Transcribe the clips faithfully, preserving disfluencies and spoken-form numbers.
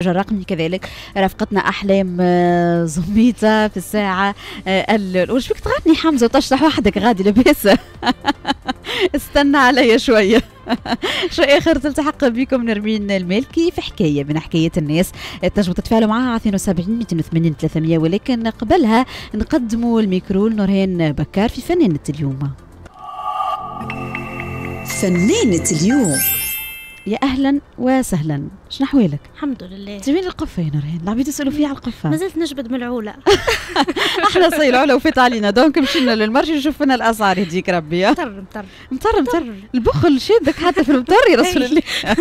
البرنامج الرقمي كذلك رافقتنا أحلام زميتة في الساعة الأولى. فيك تغني حمزة وتشرح وحدك غادي لاباس؟ استنى عليا شوية. شو آخر تلتحق بكم نرمين المالكي في حكاية من حكايات الناس تنجموا تتفاعلوا معها على اثنين وسبعين مئتين وثمانين ثلاثمية، ولكن قبلها نقدموا الميكرو لنورهان بكار في فنانة اليوم. فنانة اليوم. يا اهلا وسهلا، شنو احوالك؟ الحمد لله. تجيبين القفه يا نورهان؟ العبيد يسالوا فيا على القفه. مازلت نجبد من العوله. احنا صاير العوله وفات علينا، دونك مشينا للمرشي نشوف لنا الاسعار يهديك ربي. مطر مطر مطر مطر البخل شادك حتى في المطر يا رسول الله.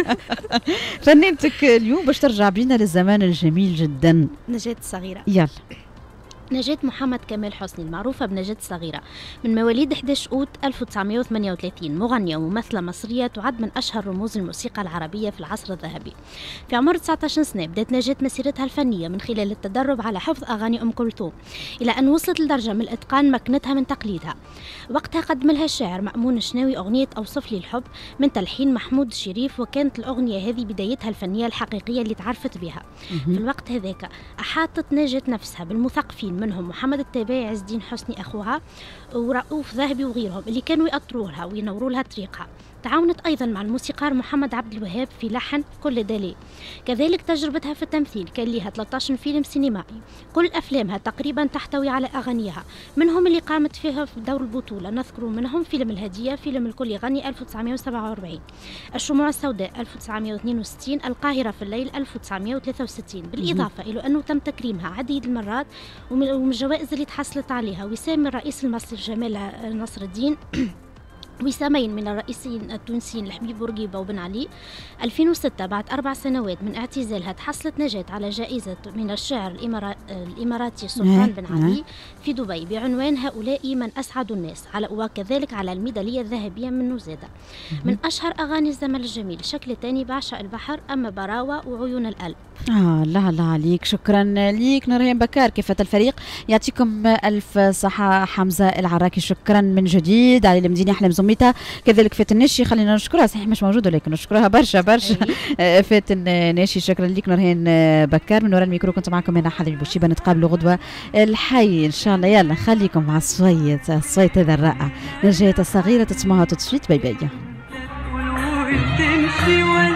فنانتك اليوم باش ترجع بينا للزمان الجميل جدا. نجاة الصغيرة. يلا. نجاة محمد كمال حسني المعروفة بنجاة الصغيرة، من مواليد أحد عشر أوت ألف وتسعمئة وثمانية وثلاثين، مغنية وممثلة مصرية تعد من أشهر رموز الموسيقى العربية في العصر الذهبي. في عمر تسعة عشر سنة بدأت نجاة مسيرتها الفنية من خلال التدرب على حفظ أغاني أم كلثوم، إلى أن وصلت لدرجة من الإتقان مكنتها من تقليدها. وقتها قدم لها الشاعر مأمون الشناوي أغنية أوصف لي الحب من تلحين محمود الشريف، وكانت الأغنية هذه بدايتها الفنية الحقيقية اللي تعرفت بها. في الوقت هذاك أحاطت نجاة نفسها بالمثقفين منهم محمد التابعي، عز الدين حسني أخوها، ورؤوف ذهبي وغيرهم اللي كانوا يأطروا لها وينوروا لها طريقها. تعاونت أيضا مع الموسيقار محمد عبد الوهاب في لحن كل دالي. كذلك تجربتها في التمثيل، كان لها ثلاثة عشر فيلم سينمائي، كل أفلامها تقريبا تحتوي على أغانيها، منهم اللي قامت فيها في دور البطولة نذكر منهم فيلم الهدية، فيلم الكل يغني ألف وتسعمئة وسبعة وأربعين، الشموع السوداء ألف وتسعمئة واثنين وستين، القاهرة في الليل ألف وتسعمئة وثلاثة وستين، بالإضافة إلى أنه تم تكريمها عديد المرات ومن الجوائز اللي تحصلت عليها وسام الرئيس المصري جمال نصر الدين، وسامين من الرئيسين التونسيين الحبيب بورقيبة وبن علي. ألفين وستة بعد أربع سنوات من اعتزالها تحصلت نجاة على جائزة من الشاعر الإمارا... الإماراتي سلطان بن علي في دبي بعنوان هؤلاء من أسعد الناس، على وكذلك على الميدالية الذهبية من نوزادة. من أشهر أغاني الزمن الجميل شكل تاني، بعشق البحر، أما براوة، وعيون القلب. آه الله الله عليك، شكرا ليك نورهان بكار. كافة الفريق يعطيكم ألف صحة. حمزة العراكي شكرا من جديد على المدينة أحلام زميتها، كذلك فاتن ناشي خلينا نشكرها، صحيح مش موجودة لكن نشكرها برشا برشا. فاتن ناشي شكرا ليك. نورهان بكار من وراء الميكرو كنت معكم أنا حبيبي بوشيبة، نتقابلوا غدوة الحي إن شاء الله. يلا خليكم مع الصويت الصويت هذا الرائع، نجاة الصغيرة تسمعها تتصويت. باي باي.